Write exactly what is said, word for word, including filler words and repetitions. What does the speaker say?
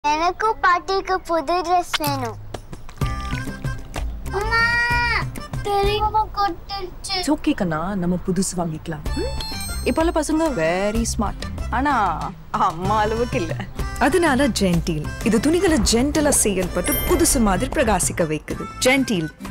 எனக்கு பாட்டிக்கு புது ட்ரெஸ் வேணும். அம்மா தெரியாம கொட்டிடுச்சு. ஓகே கண்ணா, நம்ம புதுசு வாங்கிக்கலாம். இப்போல பசங்க வெரி ஸ்மார்ட். ஆனா அம்மா அளவுக்கு இல்ல. அதனால ஜென்டீல் இது துணிகளை ஜென்டலா செயல்பட்டு புதுசு மாதிரி பிரகாசிக்க வைக்குது. ஜென்டீல்